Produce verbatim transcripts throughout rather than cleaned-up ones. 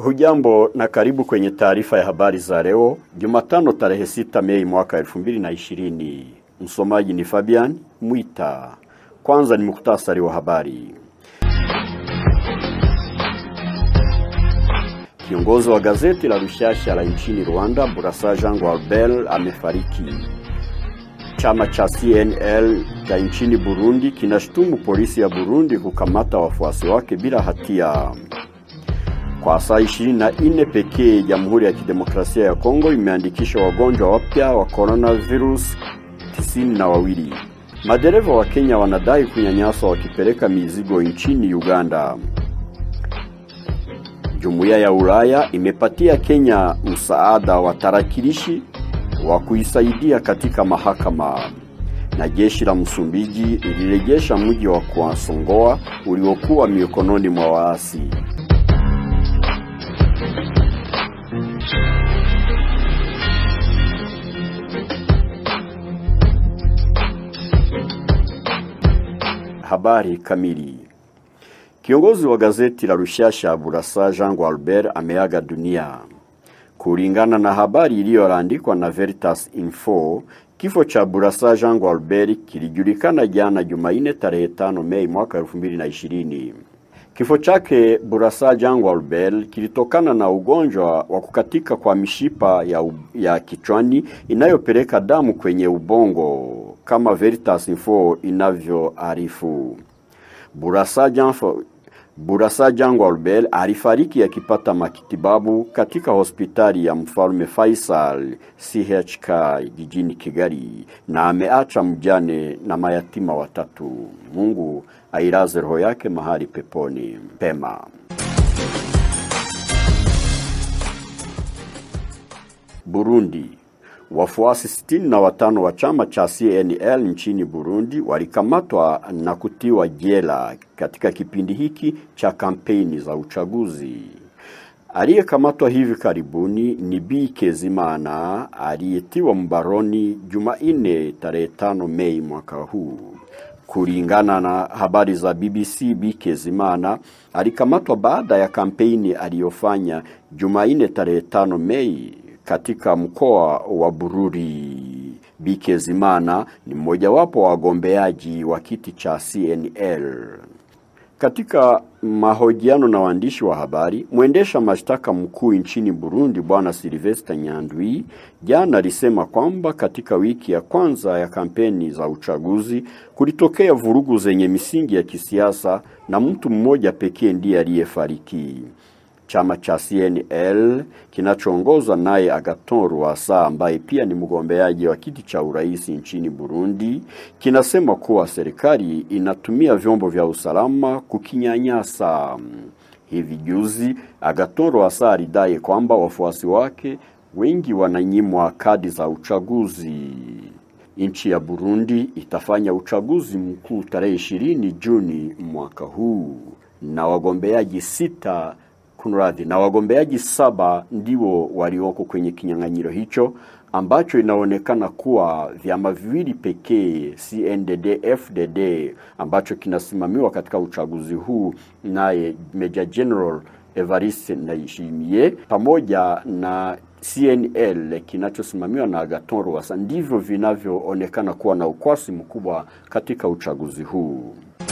Hujambo na karibu kwenye taarifa ya habari za leo, Jumatano tarehe sita Mei mwaka elfu mbili na ishirini. Msomaji ni Fabian Mwita. Kwanza ni muhtasari wa habari. Kiongozi wa gazeti la Rushasha la nchini Rwanda, Burasa Jean Gualbert, amefariki. Chama cha C N L cha nchini Burundi kinashtumu polisi ya Burundi kukamata wafuasi wake bila hatia. Kwa saa ishirini na nne pekee, Jamhuri ya Kidemokrasia ya Kongo imeandikisha wagonjwa wapya wa coronavirus tisini na wawili. Madereva wa Kenya wanadai kunyanyaswa wakipeleka mizigo nchini Uganda. Jumuiya ya Ulaya imepatia Kenya msaada wa tarakilishi wa kuisaidia katika mahakama. Na jeshi la Msumbiji lilirejesha mji wa Kwansongoa uliokuwa mikononi mwa waasi. Habari kamili. Kiongozi wa gazeti la Rushasha, Burasa Jean Gualbert, ameaga dunia. Kulingana na habari iliyoandikwa na Veritas Info, kifo cha Burasa Jean Gualbert kilijulikana jana Jumanne tarehe tano Mei mwaka elfu mbili na ishirini. Kifo chake Burasa Jean Gualbert kilitokana na ugonjwa wa kukatika kwa mishipa ya, ya kichwani inayopeleka damu kwenye ubongo, kama Veritas Info inavyoarifu. Burasa Jean Burasa Jean Gualbert alifariki akipata matibabu katika hospitali ya Mfalme Faisal C H K jijini Kigali, na ameacha mjane na mayatima watatu. Mungu ailaze roho yake mahali peponi pema. Burundi. Wafuasi sitini na watano wa chama cha C N L nchini Burundi walikamatwa na kutiwa jela katika kipindi hiki cha kampeni za uchaguzi. Aliyekamatwa hivi karibuni ni Bi Kezimana, aliyetiwa mbaroni Jumanne tarehe tano Mei mwaka huu. Kulingana na habari za B B C, Bi Kezimana alikamatwa baada ya kampeni aliyofanya Jumanne tarehe tano Mei katika mkoa wa Bururi. Bi Kezimana ni mmoja wapo wa wagombeaji wa kiti cha C N L. Katika mahojiano na waandishi wa habari, mwendesha mashtaka mkuu nchini Burundi Bwana Sylvestre Nyandwi jana alisema kwamba katika wiki ya kwanza ya kampeni za uchaguzi kulitokea vurugu zenye misingi ya kisiasa na mtu mmoja pekee ndiye aliyefariki. Chama cha C N L kinachoongozwa naye Agathon Rwasa, ambaye pia ni mgombeaji wa kiti cha urais nchini Burundi, kinasema kuwa serikali inatumia vyombo vya usalama kukinyanyasa. Hivi juzi Agathon Rwasa alidai kwamba wafuasi wake wengi wananyimwa kadi za uchaguzi. Nchi ya Burundi itafanya uchaguzi mkuu tarehe ishirini Juni mwaka huu, na wagombeaji sita Kunradhi, na wagombeaji saba ndio walioko kwenye kinyang'anyiro hicho, ambacho inaonekana kuwa vyama viwili pekee, C N D D F D D, ambacho kinasimamiwa katika uchaguzi huu naye Major General Evariste Ndayishimiye, pamoja na C N L kinachosimamiwa na Agathon Rwasa, ndivyo vinavyoonekana kuwa na ukwasi mkubwa katika uchaguzi huu.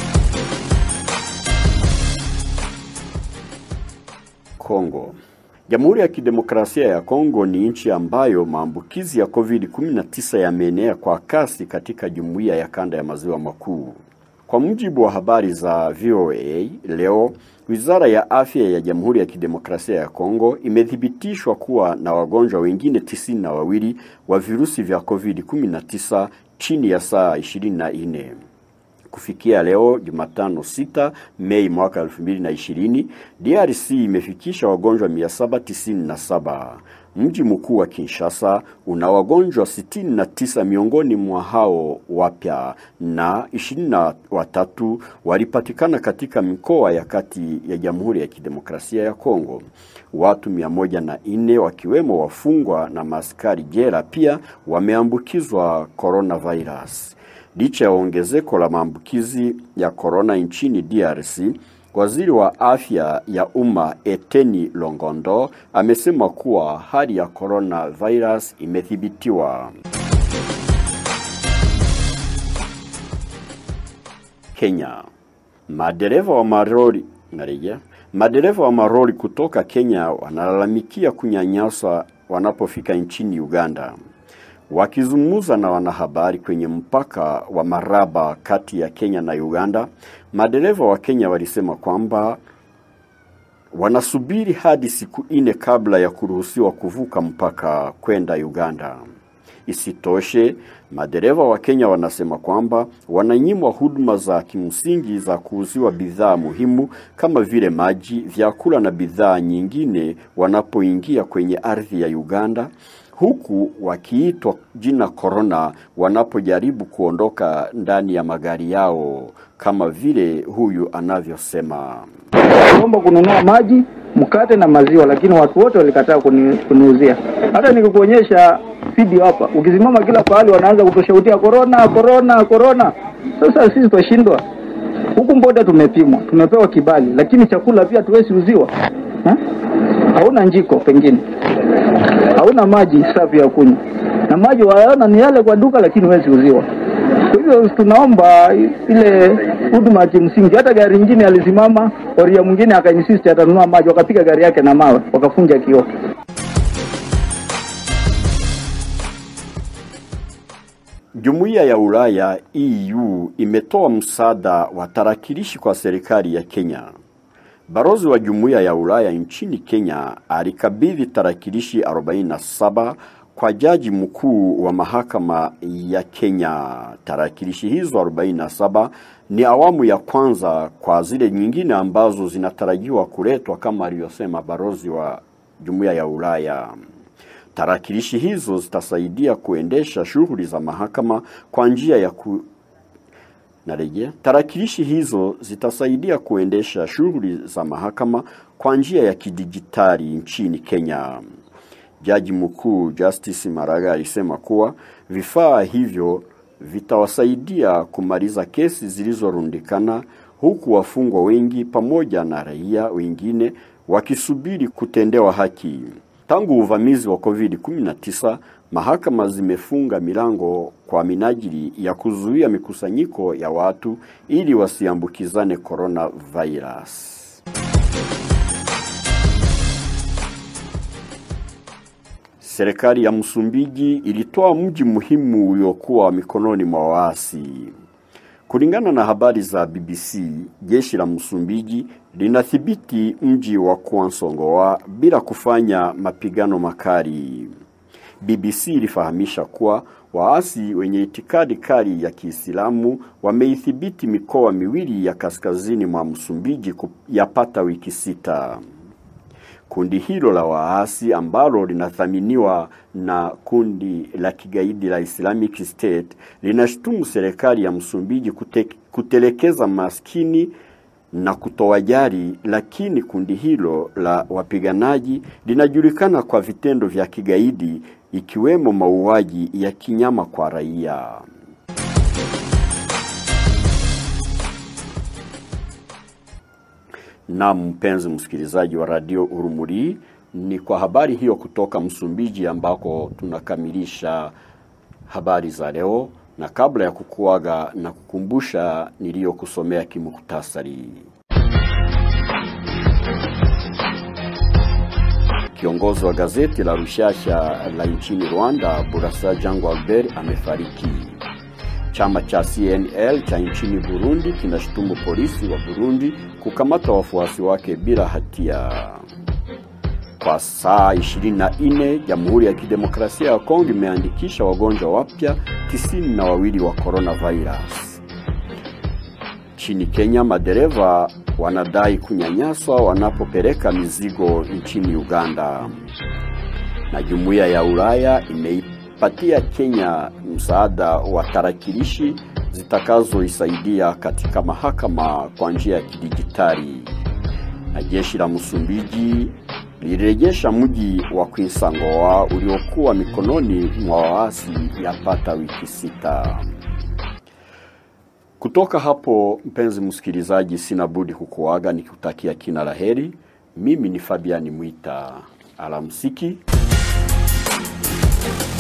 Kongo. Jamhuri ya Kidemokrasia ya Kongo ni nchi ambayo maambukizi ya COVID kumi na tisa yameenea kwa kasi katika jumuiya ya kanda ya maziwa makuu. Kwa mujibu wa habari za V O A leo, Wizara ya Afya ya Jamhuri ya Kidemokrasia ya Kongo imethibitishwa kuwa na wagonjwa wengine tisini na wawili wa virusi vya COVID kumi na tisa chini ya saa ishirini na nne. Kufikia leo Jumatano sita Mei mwaka elfu mbili na ishirini, D R C imefikisha wagonjwa mia saba tisini na saba. Mji mkuu wa Kinshasa una wagonjwa sitini na tisa miongoni mwa hao wapya, na ishirini na watatu walipatikana katika mikoa ya kati ya Jamhuri ya Kidemokrasia ya Kongo. Watu mia moja na nne wakiwemo wafungwa na maaskari jela pia wameambukizwa coronavirus. Licha ya ongezeko la maambukizi ya corona nchini D R C, Waziri wa afya ya umma Eteni Longondo amesema kuwa hali ya coronavirus imethibitiwa. Kenya. Madereva wa maroli narejea. Madereva wa maroli kutoka Kenya wanalalamikia kunyanyaswa wanapofika nchini Uganda. Wakizungumza na wanahabari kwenye mpaka wa Maraba kati ya Kenya na Uganda, madereva wa Kenya walisema kwamba wanasubiri hadi siku nne kabla ya kuruhusiwa kuvuka mpaka kwenda Uganda. Isitoshe, madereva wa Kenya wanasema kwamba wananyimwa huduma za kimsingi za kuuziwa bidhaa muhimu kama vile maji, vyakula na bidhaa nyingine wanapoingia kwenye ardhi ya Uganda, huku wakiitwa jina corona wanapojaribu kuondoka ndani ya magari yao, kama vile huyu anavyosema. Naomba kununua maji, mkate na maziwa, lakini watu wote walikataa kuni, kuniuzia. Hata nikikuonyesha video hapa, ukisimama kila pahali wanaanza kutushautia corona, corona, corona. Sasa sisi twashindwa. Huku mboda tumepimwa, tumepewa kibali, lakini chakula pia tuwezi uziwa. Ha? Hauna njiko pengine. Hauna maji safi ya kunywa. Na maji waona ni yale kwa duka lakini huwezi uziwa. Kwa hivyo tunaomba ile huduma ya kimsingi. Hata gari nyingine alisimama, oria mwingine akainsist atanunua maji, wakapiga gari yake na mawe, wakafunja kioo. Jumuiya ya Ulaya E U imetoa msaada wa tarakilishi kwa serikali ya Kenya. Barozi wa Jumuiya ya Ulaya nchini Kenya alikabidhi tarakilishi arobaini na saba kwa jaji mkuu wa mahakama ya Kenya. Tarakilishi hizo arobaini na saba ni awamu ya kwanza kwa zile nyingine ambazo zinatarajiwa kuletwa kama aliyosema barozi wa Jumuiya ya Ulaya. Tarakilishi hizo zitasaidia kuendesha shughuli za mahakama kwa njia ya ku... Narejea. Tarakilishi hizo zitasaidia kuendesha shughuli za mahakama kwa njia ya kidijitali nchini Kenya. Jaji mkuu Justice Maraga alisema kuwa vifaa hivyo vitawasaidia kumaliza kesi zilizorundikana, huku wafungwa wengi pamoja na raia wengine wakisubiri kutendewa haki. Tangu uvamizi wa covid kumi na tisa, mahakama zimefunga milango kwa minajili ya kuzuia mikusanyiko ya watu ili wasiambukizane coronavirus. Serikali ya Msumbiji ilitoa mji muhimu uliokuwa mikononi mwa waasi. Kulingana na habari za B B C, jeshi la Msumbiji linathibiti mji wa Kuansongoa bila kufanya mapigano makali. B B C ilifahamisha kuwa waasi wenye itikadi kali ya Kiislamu wameithibiti mikoa miwili ya kaskazini mwa Msumbiji yapata wiki sita. Kundi hilo la waasi ambalo linathaminiwa na kundi la kigaidi la Islamic State linashtumu serikali ya Msumbiji kute, kutelekeza maskini na kutowajali, lakini kundi hilo la wapiganaji linajulikana kwa vitendo vya kigaidi ikiwemo mauaji ya kinyama kwa raia. Na mpenzi msikilizaji wa Radio Urumuri, ni kwa habari hiyo kutoka Msumbiji ambako tunakamilisha habari za leo, na kabla ya kukuaga na kukumbusha niliyokusomea kimukhtasari. Kiongozi wa gazeti la Rushasha la nchini Rwanda, Burasa Jango Albert, amefariki. Chama cha C N L cha nchini Burundi kinashutumu polisi wa Burundi kukamata wafuasi wake bila hatia. Kwa saa ishirini na nne, Jamhuri ya Kidemokrasia ya Kongo imeandikisha wagonjwa wapya tisini na wawili wa coronavirus. Nchini Kenya, madereva wanadai kunyanyaswa wanapopeleka mizigo nchini Uganda. Na Jumuiya ya Ulaya imeipatia Kenya msaada wa tarakilishi zitakazoisaidia katika mahakama kwa njia ya kidijitali. Na jeshi la Msumbiji lirejesha mji wa Kuansongoa uliokuwa mikononi mwa waasi yapata wiki sita. Kutoka hapo, mpenzi msikilizaji, sina budi kukuaga nikutakia kila laheri. Mimi ni Fabiani Mwita. Alamsiki.